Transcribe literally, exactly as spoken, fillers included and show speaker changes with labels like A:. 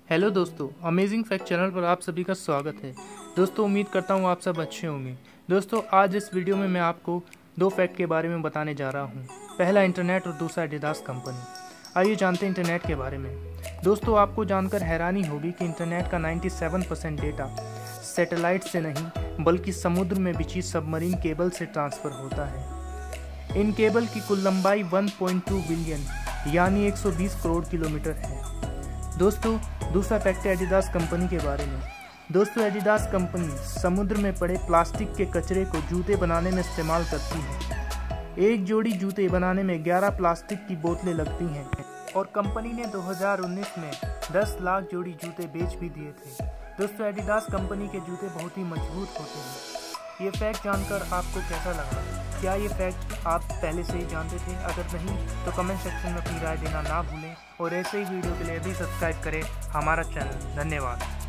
A: Hello दोस्तों, amazing fact channel पर आप सभी का स्वागत है। दोस्तों, उम्मीद करता हूँ आप सब अच्छे होंगे। दोस्तों, आज इस वीडियो में मैं आपको दो फैक्ट के बारे में बताने जा रहा हूँ। पहला इंटरनेट और दूसरा एडिडास कंपनी। आइए जानते हैं इंटरनेट के बारे में। दोस्तों, आपको जानकर हैरानी होगी कि इंटरनेट का सत्तानवे परसेंट डेटा सैटेलाइट से नहीं बल्कि समुद्र में बिछी सबमरीन केबल से ट्रांसफ़र होता है। इन केबल की कुल लंबाई एक पॉइंट दो बिलियन यानी एक सौ बीस करोड़ किलोमीटर है। दोस्तों, दूसरा फैक्ट है एडिडास कंपनी के बारे में। दोस्तों, एडिडास कंपनी समुद्र में पड़े प्लास्टिक के कचरे को जूते बनाने में इस्तेमाल करती है। एक जोड़ी जूते बनाने में ग्यारह प्लास्टिक की बोतलें लगती हैं और कंपनी ने दो हज़ार उन्नीस में दस लाख जोड़ी जूते बेच भी दिए थे। दोस्तों, एडिडास कंपनी के जूते बहुत ही मजबूत होते हैं। ये फैक्ट जानकर आपको कैसा लगा? क्या ये फैक्ट आप पहले से ही जानते थे? अगर नहीं तो कमेंट सेक्शन में अपनी राय देना ना भूलें और ऐसे ही वीडियो के लिए भी सब्सक्राइब करें हमारा चैनल। धन्यवाद।